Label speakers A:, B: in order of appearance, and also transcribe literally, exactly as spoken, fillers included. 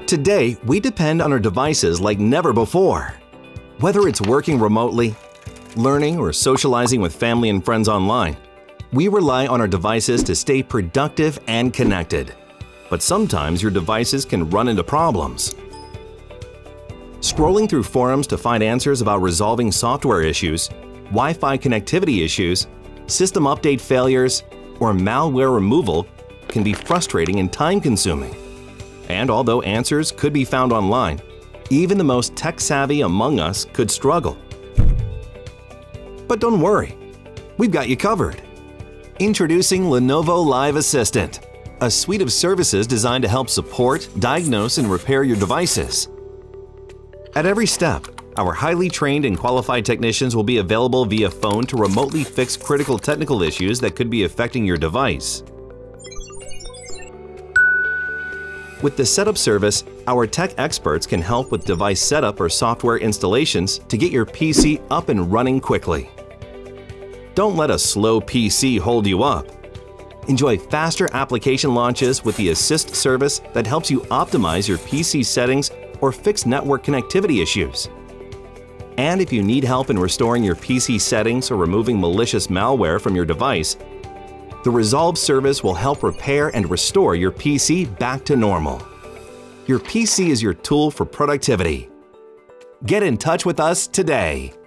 A: Today, we depend on our devices like never before. Whether it's working remotely, learning, or socializing with family and friends online, we rely on our devices to stay productive and connected. But sometimes your devices can run into problems. Scrolling through forums to find answers about resolving software issues, Wi-Fi connectivity issues, system update failures, or malware removal can be frustrating and time-consuming. And although answers could be found online, even the most tech-savvy among us could struggle. But don't worry, we've got you covered. Introducing Lenovo Live Assistant, a suite of services designed to help support, diagnose, and repair your devices. At every step, our highly trained and qualified technicians will be available via phone to remotely fix critical technical issues that could be affecting your device. With the setup service, our tech experts can help with device setup or software installations to get your P C up and running quickly. Don't let a slow P C hold you up. Enjoy faster application launches with the Assist service that helps you optimize your P C settings or fix network connectivity issues. And if you need help in restoring your P C settings or removing malicious malware from your device, the Resolve service will help repair and restore your P C back to normal. Your P C is your tool for productivity. Get in touch with us today.